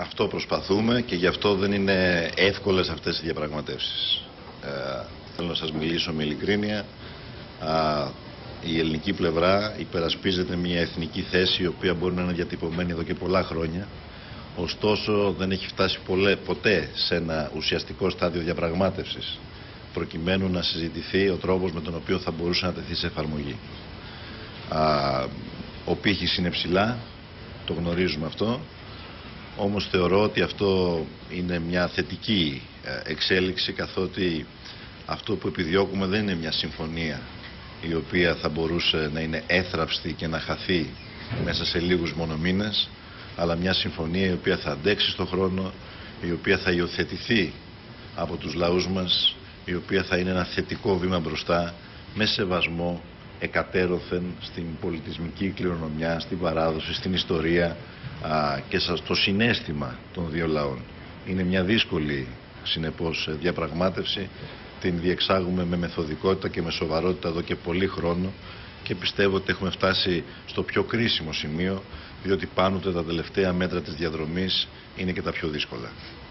Αυτό προσπαθούμε και γι' αυτό δεν είναι εύκολες αυτές οι διαπραγματεύσεις. Θέλω να σας μιλήσω με ειλικρίνεια. Η ελληνική πλευρά υπερασπίζεται μια εθνική θέση η οποία μπορεί να είναι διατυπωμένη εδώ και πολλά χρόνια. Ωστόσο δεν έχει φτάσει ποτέ σε ένα ουσιαστικό στάδιο διαπραγμάτευσης προκειμένου να συζητηθεί ο τρόπος με τον οποίο θα μπορούσε να τεθεί σε εφαρμογή. Ο πύχης είναι ψηλά, το γνωρίζουμε αυτό, όμως θεωρώ ότι αυτό είναι μια θετική εξέλιξη, καθότι αυτό που επιδιώκουμε δεν είναι μια συμφωνία η οποία θα μπορούσε να είναι έθραυστη και να χαθεί μέσα σε λίγους μόνο μήνες, αλλά μια συμφωνία η οποία θα αντέξει στον χρόνο, η οποία θα υιοθετηθεί από τους λαούς μας, η οποία θα είναι ένα θετικό βήμα μπροστά, με σεβασμό εκατέρωθεν στην πολιτισμική κληρονομιά, στην παράδοση, στην ιστορία και στο συναίσθημα των δύο λαών. Είναι μια δύσκολη, συνεπώς, διαπραγμάτευση. Την διεξάγουμε με μεθοδικότητα και με σοβαρότητα εδώ και πολύ χρόνο και πιστεύω ότι έχουμε φτάσει στο πιο κρίσιμο σημείο, διότι πάνω τα τελευταία μέτρα της διαδρομής είναι και τα πιο δύσκολα.